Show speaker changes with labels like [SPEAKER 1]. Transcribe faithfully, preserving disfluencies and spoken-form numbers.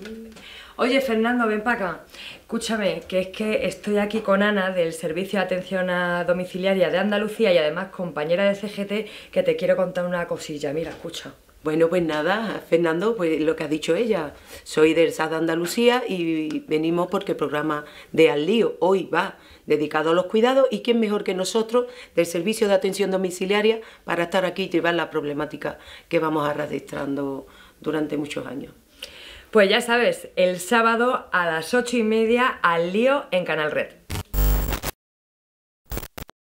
[SPEAKER 1] Oye, Fernando, ven para acá. Escúchame, que es que estoy aquí con Ana del Servicio de Atención a Domiciliaria de Andalucía y además compañera de C G T, que te quiero contar una cosilla. Mira, escucha.
[SPEAKER 2] Bueno, pues nada, Fernando, pues lo que ha dicho ella. Soy del S A D de Andalucía y venimos porque el programa de Al Lío hoy va dedicado a los cuidados y quién mejor que nosotros del Servicio de Atención Domiciliaria para estar aquí y llevar la problemática que vamos arrastrando durante muchos años.
[SPEAKER 1] Pues ya sabes, el sábado a las ocho y media Al Lío en Canal Red.